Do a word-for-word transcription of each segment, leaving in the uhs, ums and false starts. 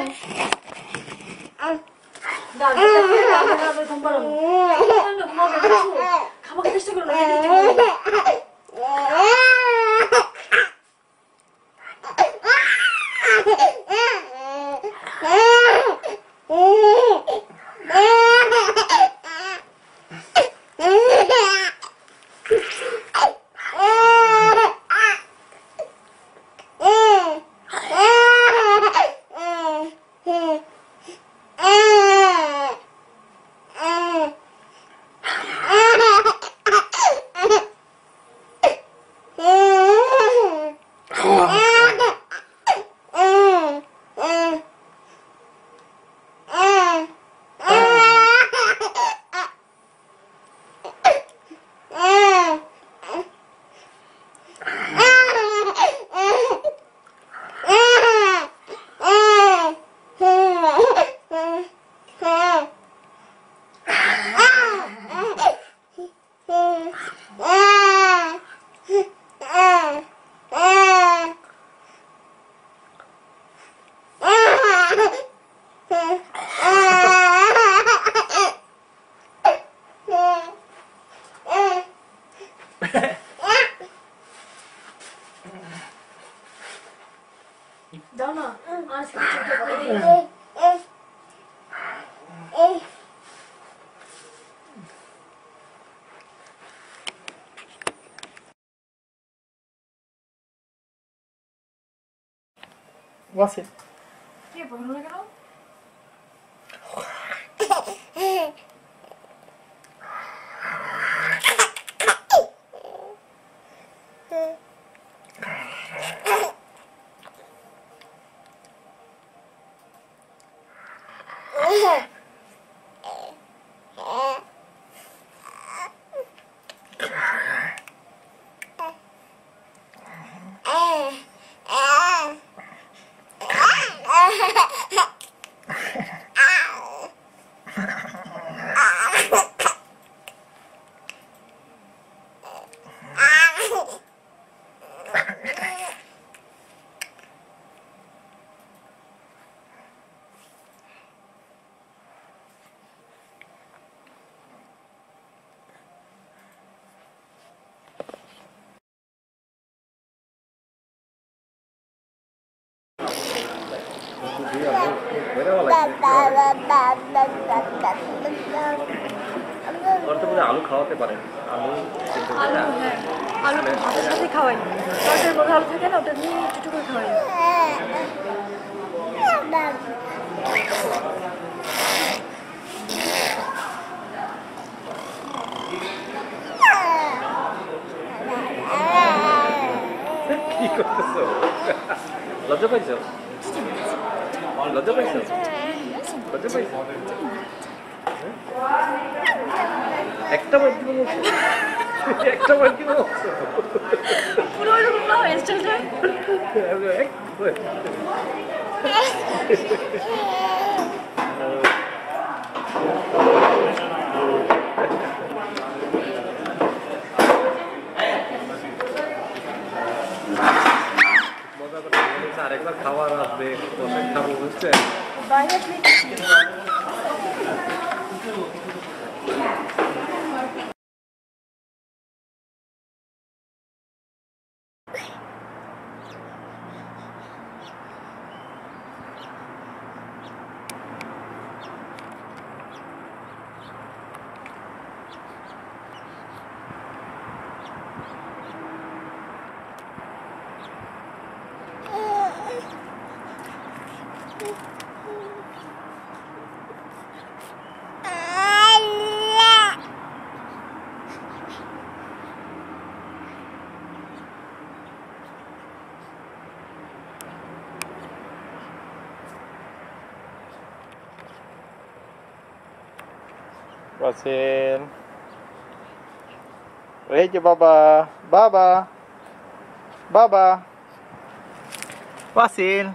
খাবার চেষ্টা করো না দাও না আজ কিছু করে দিই Wasil. কি বলছো না কেন और तो मुझे आलू खावाते पारे आलू आलू है आलू भाতের সাথে খাওয়াই ভাতের মধ্যে আলু থাকে না ওটা দিয়ে একটু করে খাওয়াই কি করতেছো লজ্জা পাইছো লজ্জা পাইছো লজ্জা পাইছো একটা বার দিব একটা বার দিব পুরো এরকম না স্টাইলটা এক মজা করে আরেকবার খাবার আসবে বসে খাবো বুঝছে বাইরে Wasil. Eh, Baba. Baba. Baba. Wasil.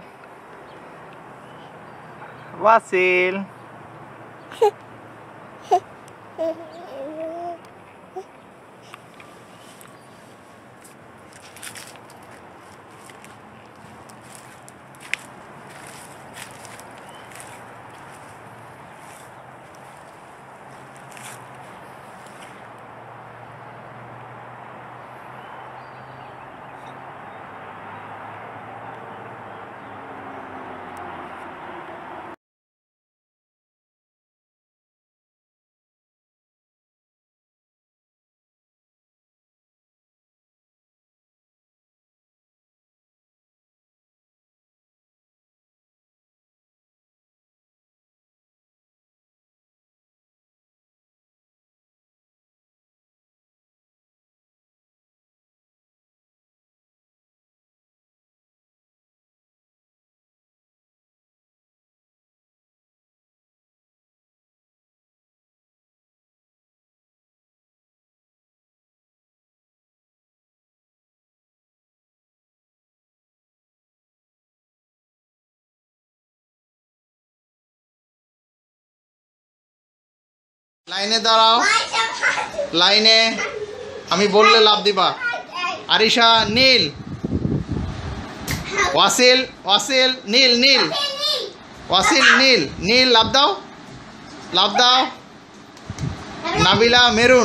Wasil. লাইনে দাঁড়াও, লাইনে আমি বললে লাভ দিবা। আরিশা নীল, ওয়াসিল ওয়াসিল নীল নীল, ওয়াসিল নীল নীল, লাভ দাও লাভ দাও। নাবিলা মেরুন,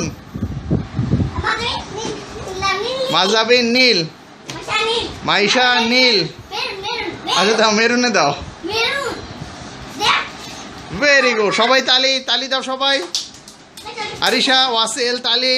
মাজাবিন নীল, মাইশা নীল। আচ্ছা দাও, মেরুনে দাও। ভেরি গুড, সবাই তালি তালি দাও সবাই। আরিশা ওয়াসিল তালি।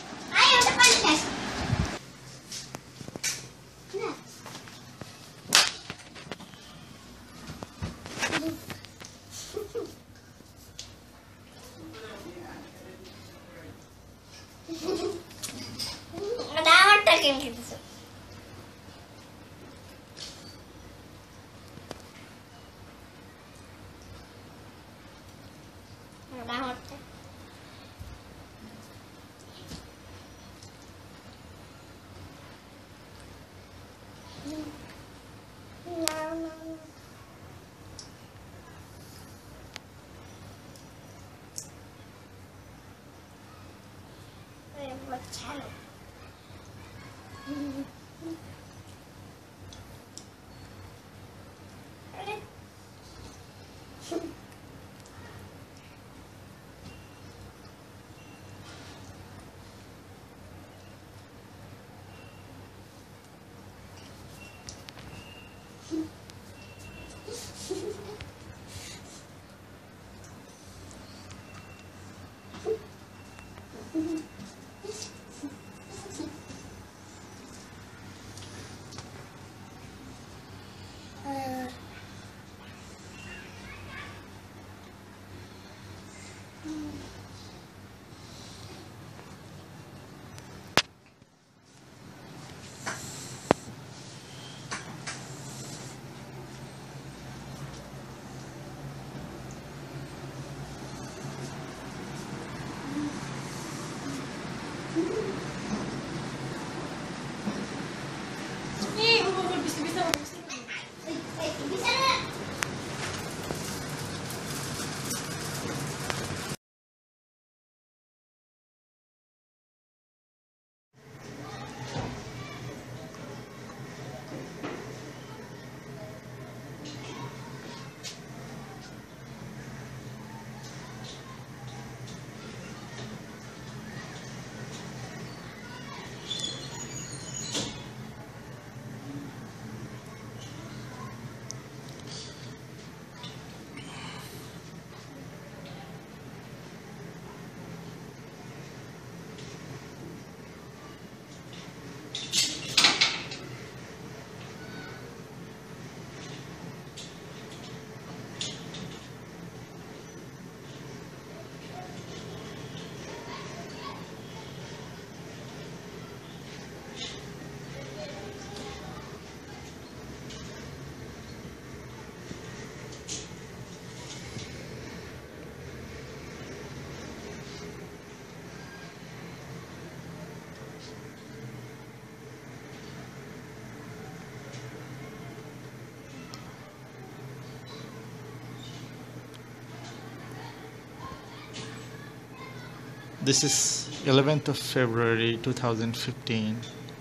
This is eleventh of February two thousand fifteen,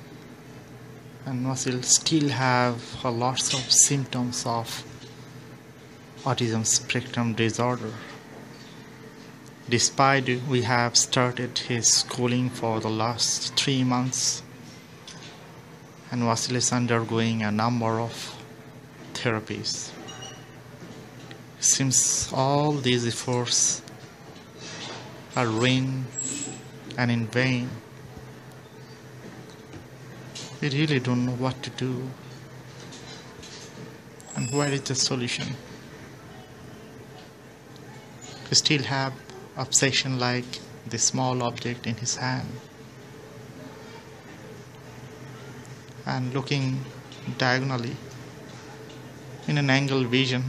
and Wasil still have a lots of symptoms of autism spectrum disorder. Despite we have started his schooling for the last three months, and Wasil is undergoing a number of therapies. Seems all these efforts are vain and in vain. We really don't know what to do, and where is the solution. We still have obsession like the small object in his hand, and looking diagonally in an angle vision.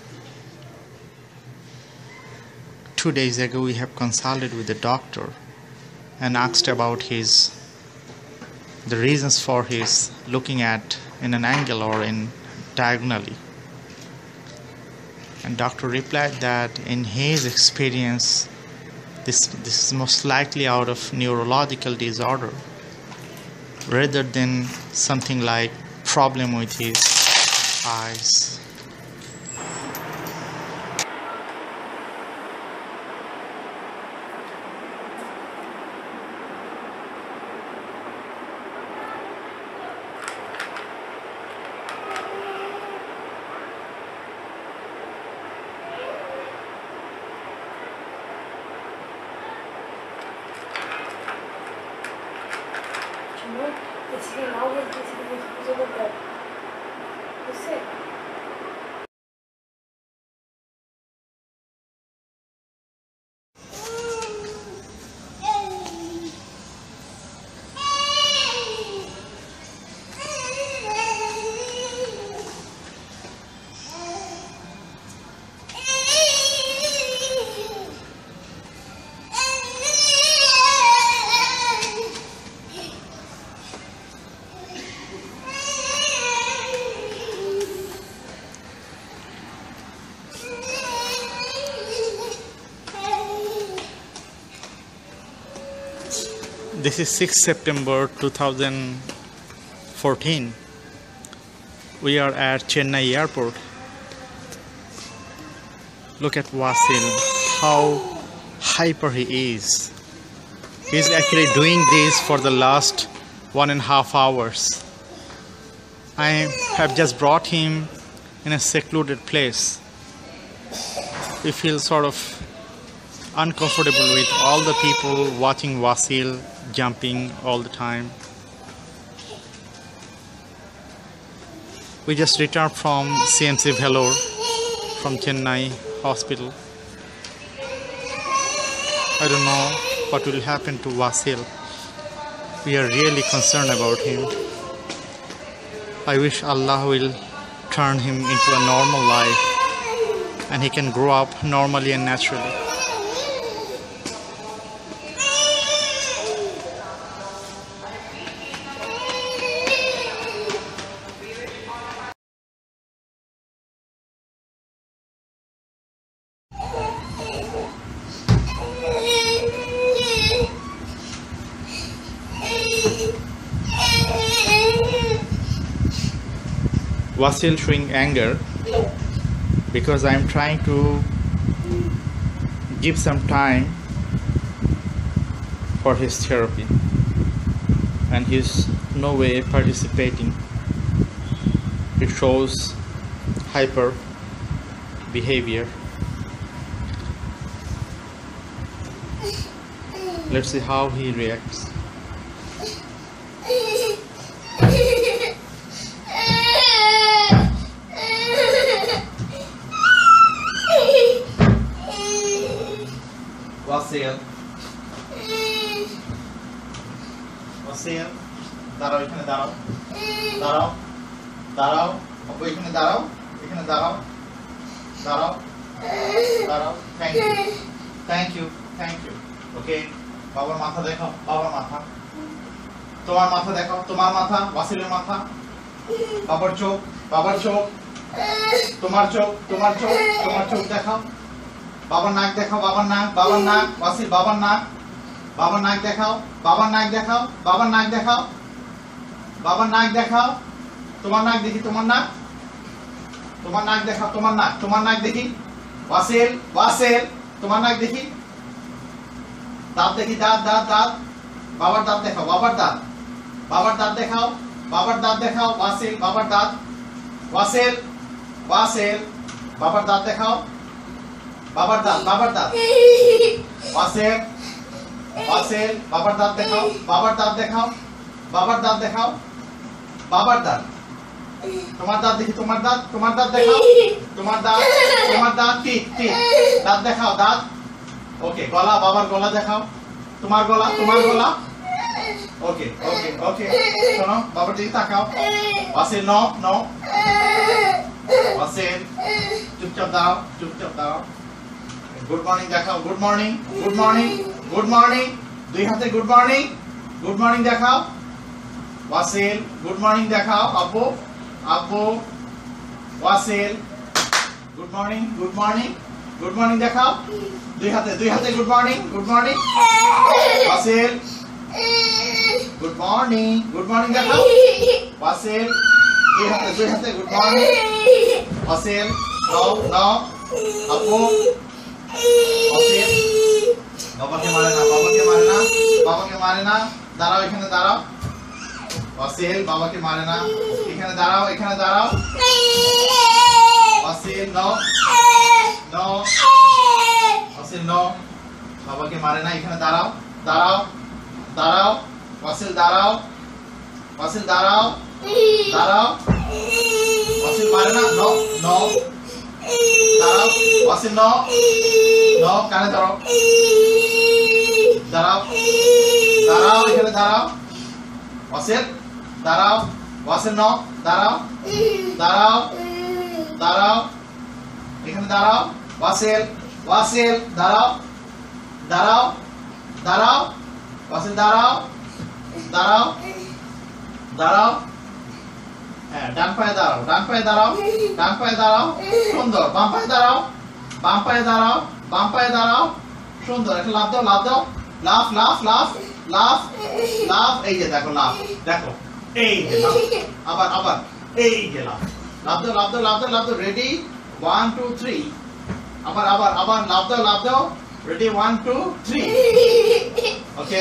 Two days ago we have consulted with the doctor and asked about his the reasons for his looking at in an angle or in diagonally, and doctor replied that in his experience This, this is most likely out of neurological disorder rather than something like problem with his eyes. No, it's the now is basically because of that. That's it. This is sixth September two thousand fourteen. We are at Chennai airport. Look at Wasil, how hyper he is. He's actually doing this for the last one and a half hours. I have just brought him in a secluded place. We feel sort of uncomfortable with all the people watching Wasil jumping all the time. We just returned from C M C Vellore from Chennai hospital. I don't know what will happen to Wasil. We are really concerned about him. I wish Allah will turn him into a normal life and he can grow up normally and naturally. Wasil showing anger because I am trying to give some time for his therapy and he's no way participating. It shows hyper behavior. Let's see how he reacts. Wasil, Wasil, দাঁড়াও এখানে দাঁড়াও দাঁড়াও দাঁড়াও আপু এখানে দাঁড়াও এখানে দাঁড়াও দাঁড়াও দাঁড়াও thank you thank you thank you okay বাবার মাথা দেখাও বাবার মাথা তোমার মাথা দেখাও তোমার মাথা ওয়াসিলের মাথা বাবার চোখ বাবার চোখ তোমার চোখ তোমার চোখ তোমার চোখ দেখাও বাবার নাক দেখাও বাবার নাক বাবার নাক ওয়াসিল বাবার নাক বাবার নাক দেখাও বাবার নাক দেখাও বাবার নাক দেখাও বাবার নাক দেখাও তোমার নাক দেখি তোমার নাক তোমার নাক দেখাও তোমার নাক তোমার নাক দেখি ওয়াসিল ওয়াসিল তোমার নাক দেখি দাঁত দেখি দাঁত দাঁত দাঁত বাবার দাঁত দেখাও বাবার দাঁত বাবার দাঁত দেখাও বাবার দাঁত দেখাও ওয়াসিল বাবার দাঁত ওয়াসিল ওয়াসিল বাবার দাঁত দেখাও বাবার দাঁত বাবার দাঁত ওয়াসিল ওয়াসিল বাবার দাঁত দেখাও বাবার দাঁত দেখাও বাবার দাঁত দেখাও বাবার দাঁত তোমার দাঁত দেখি তোমার দাঁত তোমার দাঁত দেখাও তোমার দাঁত তোমার দাঁত ঠিক ঠিক দাঁত দেখাও দাঁত ওকে গলা বাবার গলা দেখাও তোমার গলা তোমার গলা ওকে ওকে ওকে শোনো বাবার দিকে তাকাও ওয়াসিল নো নো ওয়াসিল চুপচাপ দাঁড়াও চুপচাপ দাঁড়াও গুড মর্নিং দেখাও good morning good morning good morning দুই হাতে গুড মর্নিং গুড মর্নিং দেখাও ওয়াসিল গুড মর্নিং দেখাও আপু আপু Wasil good morning good morning good morning দেখাও দুই হাতে দুই হাতে good morning good morning Wasil good morning good morning দেখাও ওয়াসিল দুই হাতে দুই হাতে গুড মর্নিং ওয়াসিল নাও নাও আপু ওয়াসিল বাবাকে মারে না বাবাকে মারে না বাবাকে মারে না দাঁড়াও এখানে দাঁড়াও ওয়াসিল বাবাকে মারে না এখানে দাঁড়াও এখানে দাঁড়াও Wasil no no Wasil no বাবাকে মারে না এখানে দাঁড়াও দাঁড়াও দাঁড়াও ওয়াসিল দাঁড়াও ওয়াসিল দাঁড়াও দাঁড়াও ওয়াসিল মারে না নো নো দাঁড়াও ওয়াসিল নো নো কানে ধরো দাঁড়াও দাঁড়াও এখানে দাঁড়াও ওয়াসিল দাঁড়াও ওয়াসিল নো দাঁড়াও দাঁড়াও দাঁড়াও এখানে দাঁড়াও ওয়াসিল ওয়াসিল দাঁড়াও দাঁড়াও দাঁড়াও ওয়াসিল দাঁড়াও দাঁড়াও দাঁড়াও হ্যাঁ ডান পায়ে দাঁড়াও ডান পায়ে দাঁড়াও ডান পায়ে দাঁড়াও সুন্দর বাম পায়ে দাঁড়াও বাম পায়ে দাঁড়াও বাম পায়ে দাঁড়াও সুন্দর একটা লাফ দাও লাফ দাও লাফ লাফ লাফ লাফ লাফ এই যে দেখো লাফ দেখো এই যে লাফ আবার আবার এই যে লাফ লাফ দাও লাফ দাও লাফ দাও লাফ দাও রেডি ওয়ান টু থ্রি আবার আবার আবার লাফ দাও লাফ দাও ready one two three okay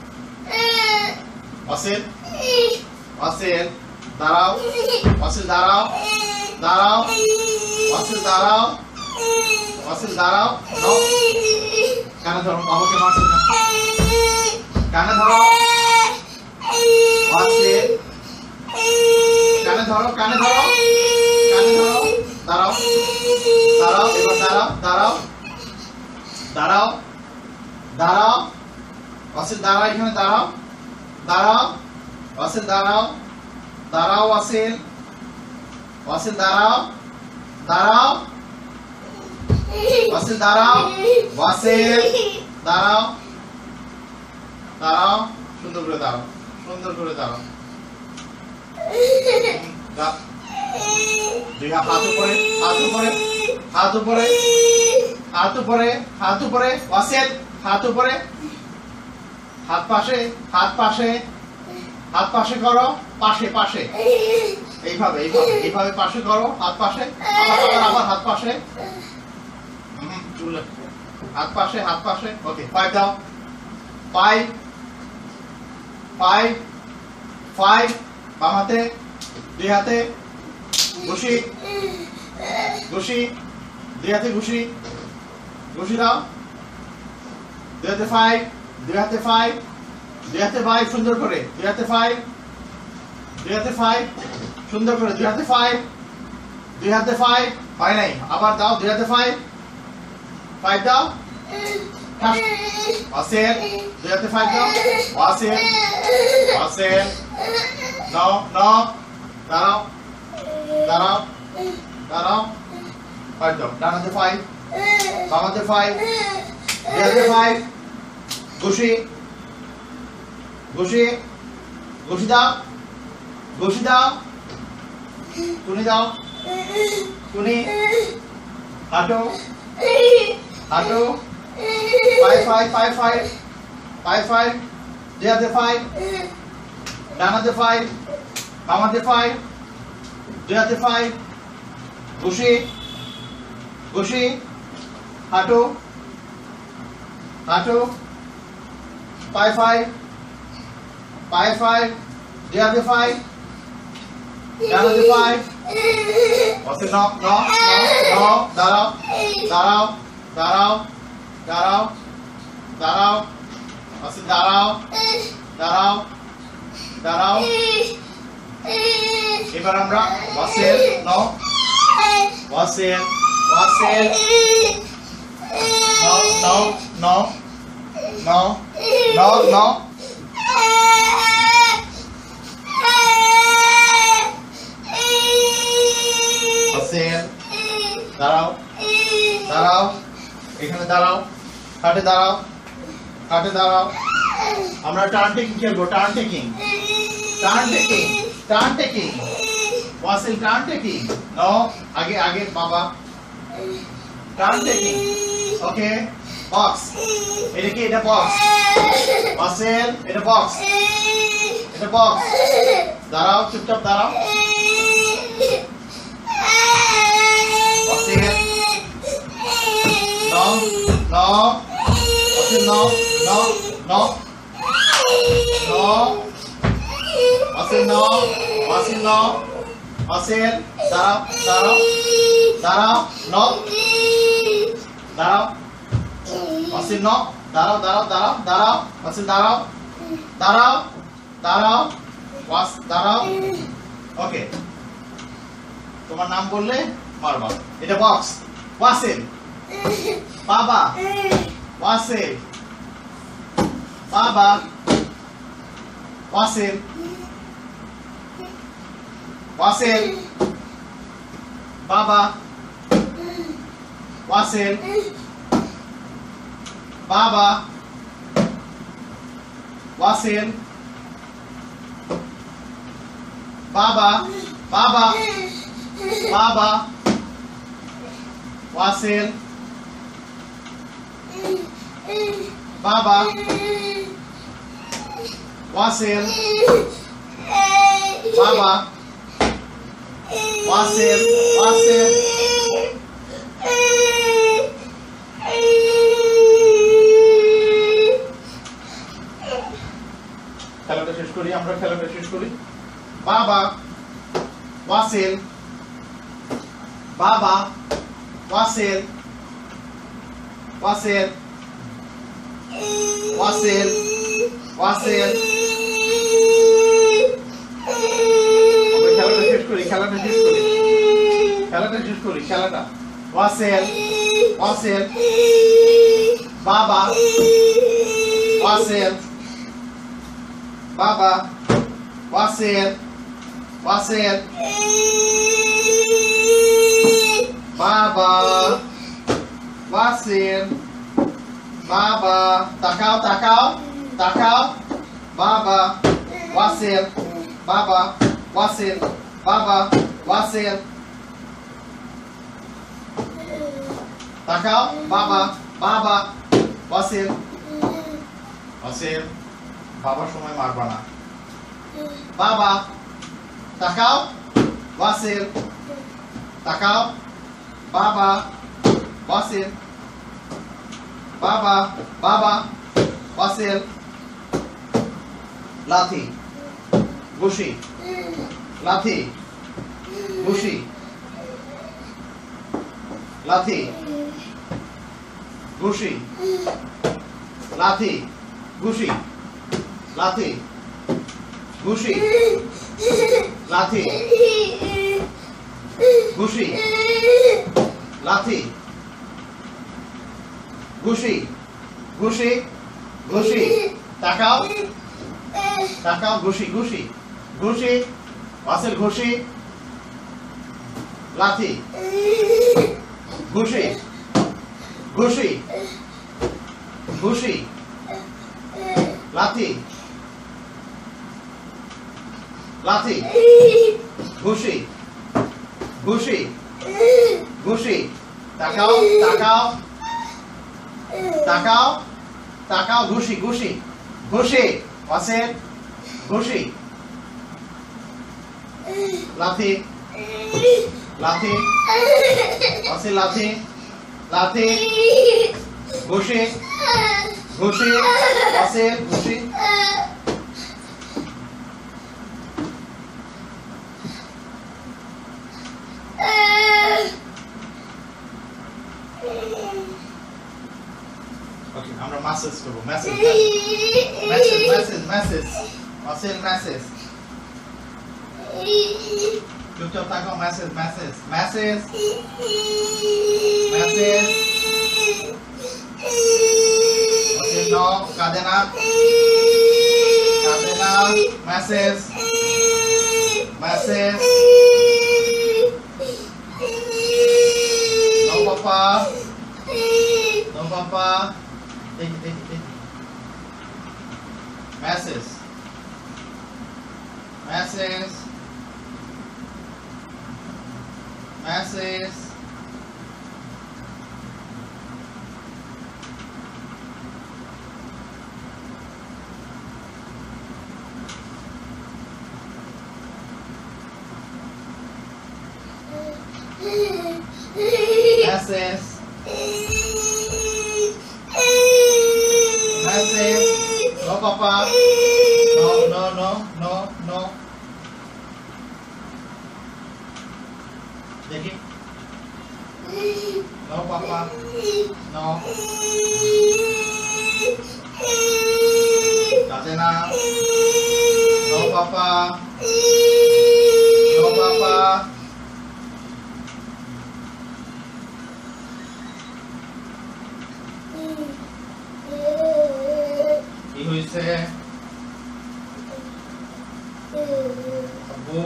Wasil Wasil দাঁড়াও ওয়াসিল দাঁড়াও দাঁড়াও ওয়াসিল দাঁড়াও ওয়াসিল দাঁড়াও নো কানে ধরো বাবাকে মারছো না কানে ধরো ওয়াসিল কানে ধরো কানে ধরো কানে ধরো দাঁড়াও দাঁড়াও এবার দাঁড়াও দাঁড়াও দাঁড়াও দাঁড়াও ওয়াসিল দাঁড়াও এখানে দাঁড়াও দাঁড়াও ওয়াসিল দাঁড়াও দাঁড়াও ওয়াসিল ওয়াসিল দাঁড়াও দাঁড়াও ওয়াসিল দাঁড়াও ওয়াসিল দাঁড়াও দাঁড়াও সুন্দর করে দাঁড়াও সুন্দর করে দাঁড়াও দুই হাত উপরে হাত উপরে হাত উপরে হাত উপরে হাত উপরে ওয়াসিল হাত উপরে হাত পাশে হাত পাশে হাত পাশে করো পাশে পাশে এইভাবে এইভাবে এইভাবে পাশে করো হাত পাশে আবার আবার আবার হাত পাশে হুম চুল হাত পাশে হাত পাশে ওকে ফাইভ দাও ফাইভ ফাইভ ফাইভ বাম হাতে দুই হাতে ঘুষি ঘুষি দুই হাতে ঘুষি ঘুষি দাও দুই হাতে ফাইভ দুই হাতে ফাইভ দুই হাতে ফাইভ সুন্দর করে দুই হাতে ফাইভ দুই হাতে ফাইভ সুন্দর করে দুই হাতে ফাইভ দুই হাতে ফাইভ হয় নাই আবার দাও দুই হাতে ফাইভ ফাইভ দাও ওয়াসিল দুই হাতে ফাইভ দাও ওয়াসিল ওয়াসিল নো নো দাঁড়াও দাঁড়াও দাঁড়াও ফাইভ দাও ডান হাতে ফাইভ বাম হাতে ফাইভ দুই হাতে ফাইভ ঘুষি ঘুষি ঘুষি দাও ঘুষি দাও টুনি দাও টুনি হাঁটো হাঁটো five five five five five five দুই হাতে ফাইভ ডান হাতে ফাইভ বাম হাতে ফাইভ দুই হাতে ফাইভ ঘুষি ঘুষি হাঁটো হাঁটো ফাইভ ফাইভ ফাইভ ফাইভ দুই হাতে ফাইভ ডান হাতে ফাইভ ওকে ন ন ন দাঁড়াও দাঁড়াও দাঁড়াও দাঁড়াও দাঁড়াও ওকে দাঁড়াও দাঁড়াও দাঁড়াও এবার আমরা ওয়াসিল ন ওয়াসিল ওয়াসিল no no no no no no ওয়াসিল দাঁড়াও দাঁড়াও এখানে দাঁড়াও হাঁটে দাঁড়াও হাঁটে দাঁড়াও আমরা টার্ন টেকিং খেলবো turn taking turn taking turn taking Wasil turn taking no আগে আগে বাবা টার্ন টেকিং ওকে বক্স এটা কি এটা বক্স ওয়াসিল এটা বক্স এটা বক্স দাঁড়াও চুপচাপ দাঁড়াও Wasil no no Wasil no no no no Wasil no Wasil no Wasil দাঁড়াও দাঁড়াও দাঁড়াও নো দাঁড়াও ওয়াসিল নো দাঁড়াও দাঁড়াও দাঁড়াও দাঁড়াও ওয়াসিল দাঁড়াও দাঁড়াও দাঁড়াও ওয়াস দাঁড়াও ওকে তোমার নাম বললে মারবা এটা বক্স ওয়াসিল বাবা ওয়াসিল বাবা ওয়াসিল ওয়াসিল বাবা ওয়াসিল বাবা ওয়াসিল বাবা বাবা বাবা ওয়াসিল বাবা ওয়াসিল বাবা ওয়াসিল ওয়াসিল খেলাটা শেষ করি আমরা খেলাটা শেষ করি বাবা ওয়াসিল বাবা ওয়াসিল ওয়াসিল ওয়াসিল ওয়াসিল খেলাটা শেষ করি খেলাটা শেষ করি খেলাটা শেষ করি খেলাটা ওয়াসিল ওয়াসিল বাবা ওয়াসিল বাবা ওয়াসিল ওয়াসিল বাবা ওয়াসিল বাবা তাকাও তাকাও তাকাও বাবা ওয়াসিল বাবা ওয়াসিল বাবা ওয়াসিল তাকাও বাবা বাবা ওয়াসিল ওয়াসিল বাবার সময় মারবা না বাবা তাকাও ওয়াসিল তাকাও বাবা ওয়াসিল বাবা বাবা ওয়াসিল লাথি ঘুষি লাথি ঘুষি লাথি ঘুষি লাথি ঘুষি লাথি ঘুষি লাথি ঘুষি লাথি ঘুষি ঘুষি ঘুষি তাকাও তাকাও ঘুষি ঘুষি ঘুষি ওয়াসিল ঘুষি লাথি ঘুষি ঘুষি ঘুষি লাথি লাথি ঘুষি ঘুষি ঘুষি তাকাও তাকাও তাকাও তাকাও ঘুষি ঘুষি ঘুষি ওয়াসিল ঘুষি লাথি লাথি ওয়াসিল লাথি লাথি ঘুষি ঘুষি ওয়াসিল ঘুষি Okay, আমরা মেসেজ করব message message message message Wasil message চুপচাপ থাকো message message message message Wasil no কাঁদে না কাঁদে না মেসেজ মেসেজ নো পাপা নো পাপা দেখি দেখি দেখি message message message Message. Message. No, Papa. No, no, no, no, no. देखिए. No, Papa. No. Kajena. No, Papa. No, Papa. কি হইছে? আব্বু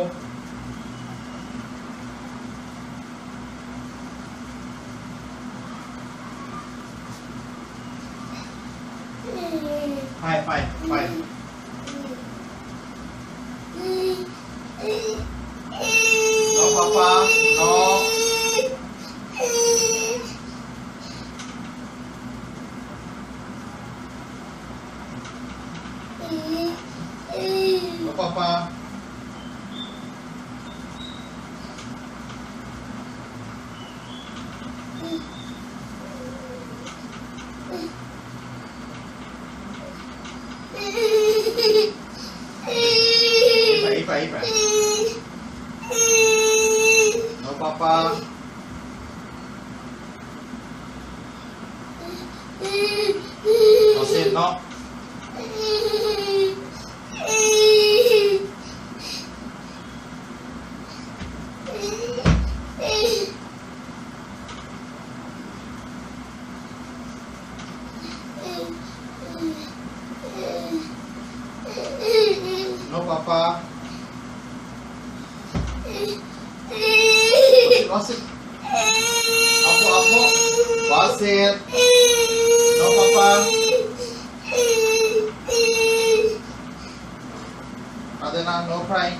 Five, five, five. No, Papa. No. No, Papa. Ipa, Ipa, Ipa. No, Papa. Wasil, no. No, Papa. Wasil, Wasil. Apo, Apo. Wasil. No, Papa. Adena, no crying.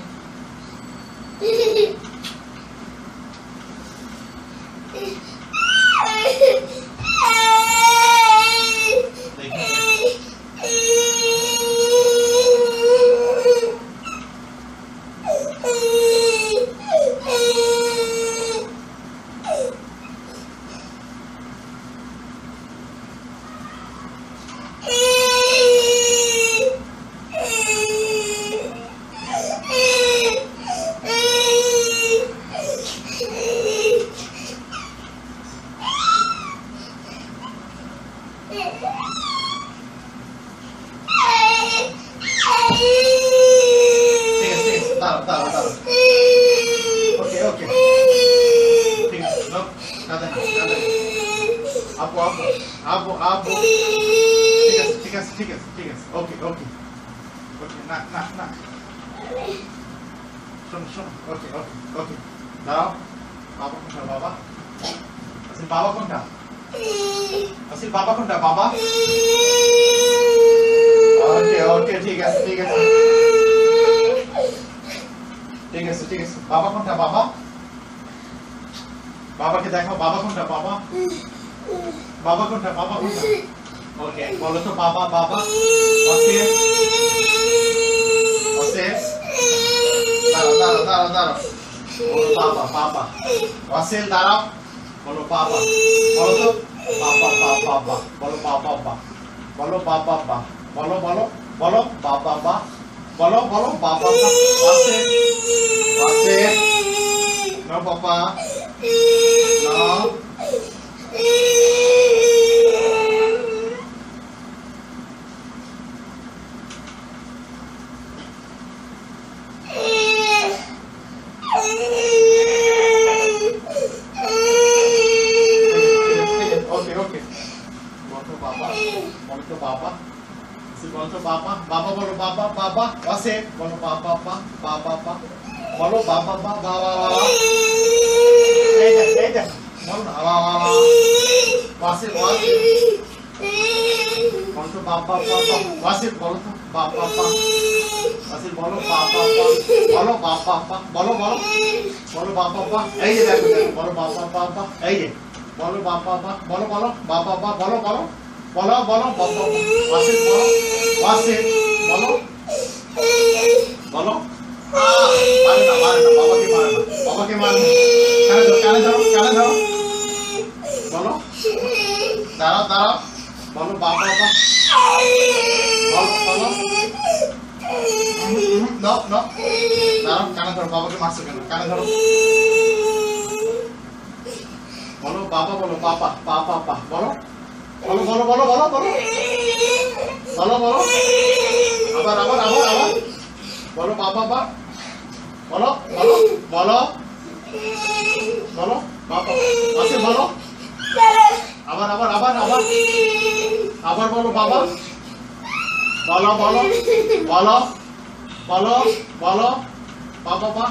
Taruh, taruh, taruh. Oke, oke. No, nada, nada. Apo, apo, apo, apo. Tigas, tigas, tigas, tigas. Oke, oke. Oke, nak, nak, nak. Shun, shun. Oke, oke, oke. Taruh. Papa konta, Papa. Asil Papa konta. Asil Papa konta, Papa. Oke, oke, tigas, tigas. ঠিক আছে ঠিক আছে বাবা কোনটা বাবা বাবাকে দেখো বাবা কোনটা বাবা বাবা কোনটা বাবা কোনটা ওকে বলো তো বাবা বাবা ওকে ওকে দাঁড়াও দাঁড়াও দাঁড়াও দাঁড়াও বলো বাবা বাবা ওয়াসিল দাঁড়াও বলো বাবা বলো তো বাবা বাবা বাবা বলো বাবা বাবা বলো বাবা বাবা বলো বলো বলো বাবা বাবা বলো বলো বাবা বাবা ওয়াসিল Wasil, no Papa, no. Okay, okay. Bolo Papa, bolo Papa. Si bolo Papa, Papa bolo Papa, Papa. Wasil, bolo Papa, Papa, Papa, Papa. বলো বাবা বাবা বাবা এই দেখ এই দেখ বল না বাবা বাবা ওয়াসিল ওয়াসিল বল তো বাবা বাবা ওয়াসিল বল তো বাবা বাবা ওয়াসিল বলো বাবা বাবা বলো বাবা বাবা বলো বলো বলো বাবা বাবা এই যে দেখো দেখো বলো বাবা বাবা এই যে বলো বাবা বাবা বলো বলো বাবা বাবা বলো বলো বলো বলো বাবা ওয়াসিল বলো ওয়াসিল বলো বলো मारे ना मारे ना बाबा के मारे ना बाबा के मारे ना काने जाओ काने जाओ काने जाओ দাঁড়াও দাঁড়াও বলো বাবা বাবা বলো বলো নো নো দাঁড়াও কানে ধরো বাবাকে মারছো কেন কানে ধরো বলো বাবা বলো পাপা পাপা পা বলো বলো বলো বলো বলো বলো বলো বলো আবার আবার আবার আবার বলো বাবা বা বলো বলো বলো বলো বাবা আছে বলো আবার আবার আবার আবার আবার বলো বাবা বলো বলো বলো বলো বলো বাবা বা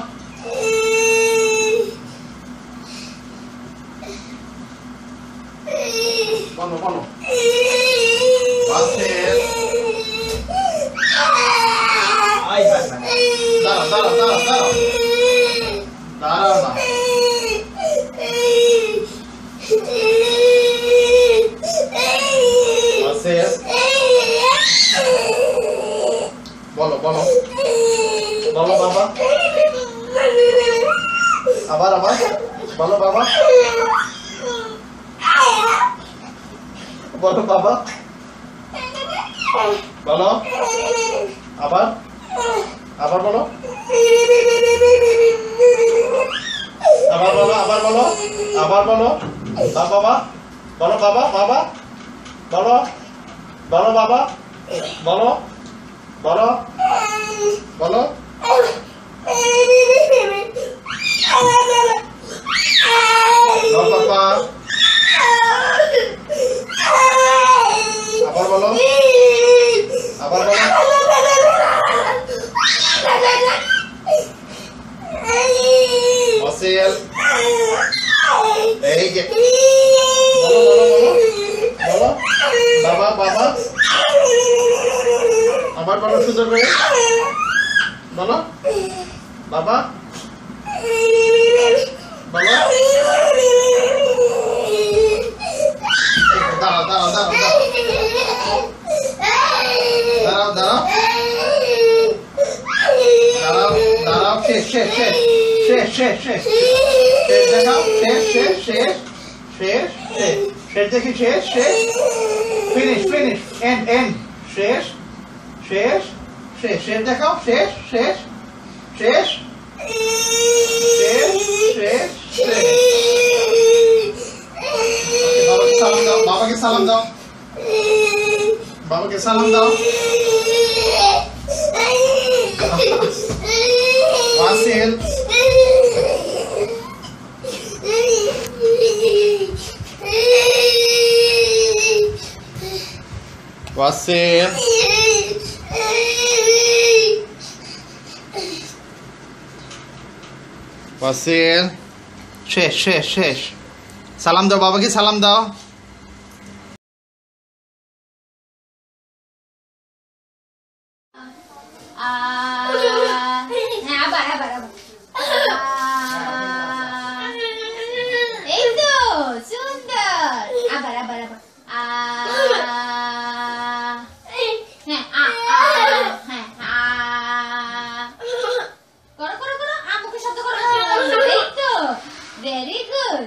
বলো বলো Wasil আই হাই হাই দাঁড়াও দাঁড়াও দাঁড়াও দাঁড়াও দাঁড়াও না Wasil বলো বলো বলো বাবা আবার আবার বলো বাবা বলো বাবা বলো আবার আবার বলো আবার বলো আবার বলো আবার বলো বাবা বলো বাবা বাবা বলো বলো বাবা বলো বলো বলো No, papá. আবার বলো আবার বলো Wasil এই যে বলো বলো বলো বলো বাবা বাবা আবার বলো সুন্দর করে বলো বাবা বলো দাঁড়াও দাঁড়াও দাঁড়াও দাঁড়াও দাঁড়াও দাঁড়াও দাঁড়াও শেষ শেষ শেষ শেষ শেষ শেষ শেষ দেখাও শেষ শেষ শেষ শেষ শেষ শেষ দেখি শেষ শেষ ফিনিশ ফিনিশ এন্ড এন্ড শেষ শেষ শেষ শেষ দেখাও শেষ শেষ শেষ শেষ শেষ শেষ বাবাকে সালাম দাও বাবাকে সালাম দাও বাবাকে সালাম দাও Wasil Wasil Wasil শেষ শেষ শেষ সালাম দাও বাবাকে সালাম দাও হ্যাঁ আবার আবার আবার এই তো সুন্দর আবার আবার আবার হ্যাঁ আ হ্যাঁ করো করো করো আমুকে শব্দ করো এই তো ভেরি গুড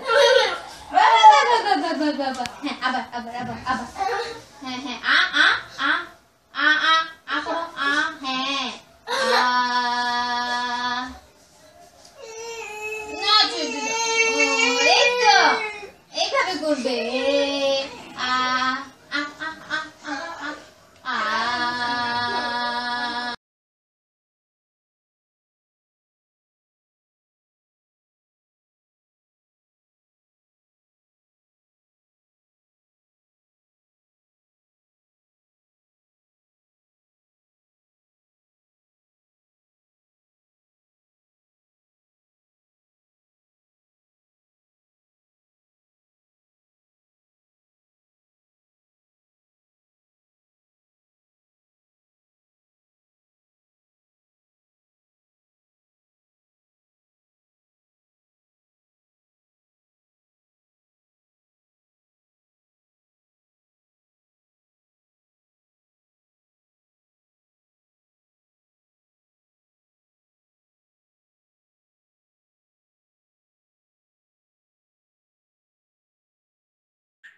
হ্যাঁ আবার আবার আবার আবার হ্যাঁ হ্যাঁ আ আ আ আ আ আ করো আ হ্যাঁ আ না এই তো এইভাবে করবে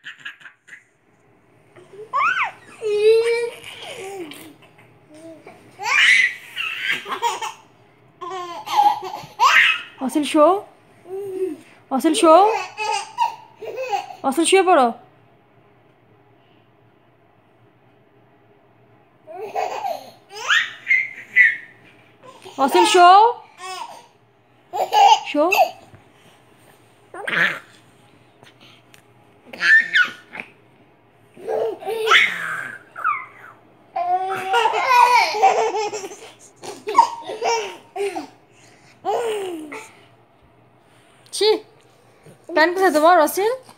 Wasil, show. Wasil, show. Wasil, শুয়ে পড়ো. Wasil, show. Show. ছি, প্যান্ট কোথায় তোমার ওয়াসিল?